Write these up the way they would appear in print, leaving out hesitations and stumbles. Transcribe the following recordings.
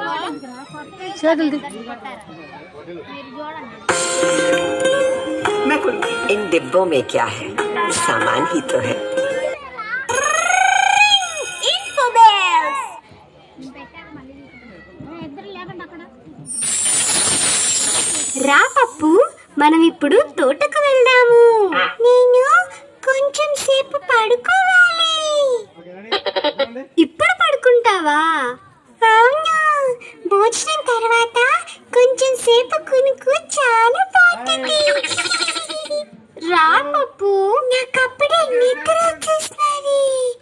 इन डिब्बों में क्या है? सामान ही तो है। రా పప్పు, మనం ఇప్పుడు తోటకు వెళ్దాము. నేను కొంచెం సేపు పడుకోవాలి. ఇప్పుడు పడుకుంటావా? అవును, భోజనం తర్వాత కొంచెం సేపు కునుకు చాలా బాగుంటుంది. రా పప్పు, నాకు అప్పుడే నిద్ర వచ్చేస్తుంది.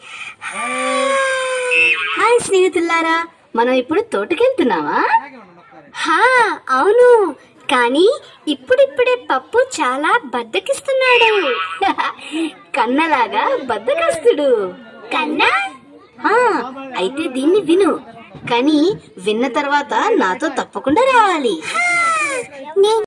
హాయ్ స్నేహితులారా, మనం ఇప్పుడు తోటకెళ్తున్నావా? అవును, కానీ ఇప్పుడిప్పుడే పప్పు చాలా బద్దకిస్తున్నాడు. కన్నలాగా బద్దకస్తుడు. కన్నా? అయితే దీన్ని విను, కానీ విన్న తర్వాత నాతో తప్పకుండా రావాలి.